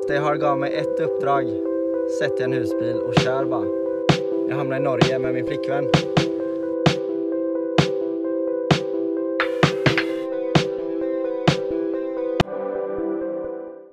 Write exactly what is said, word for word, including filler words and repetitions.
Matte har gav mig ett uppdrag. Sätt i en husbil och kör bara. Jag hamnar i Norge med min flickvän.